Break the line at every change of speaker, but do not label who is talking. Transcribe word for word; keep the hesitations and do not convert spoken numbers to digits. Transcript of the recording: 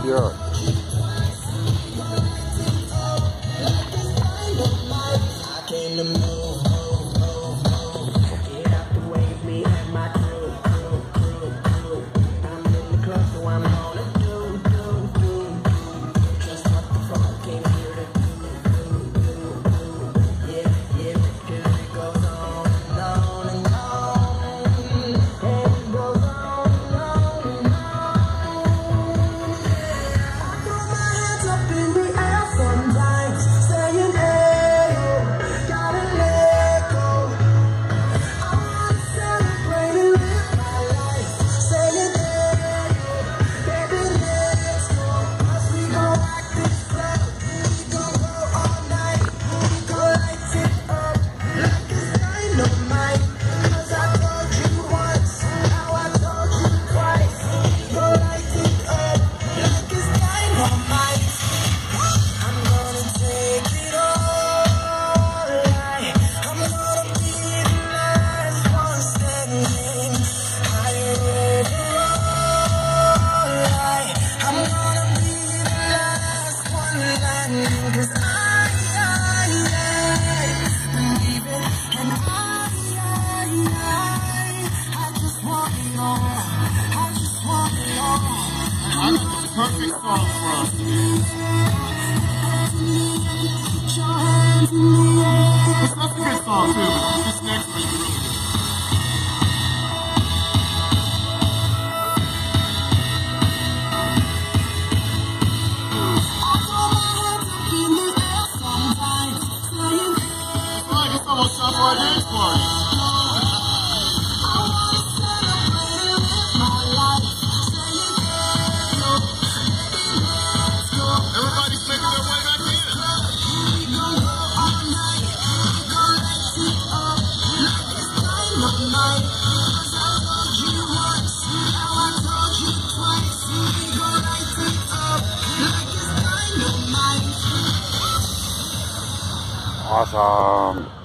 Yeah.
Perfect song for us. That's a good song too, but this next one is really good. I feel like it's almost time for our dance party. Everybody's making their way back in.
Awesome.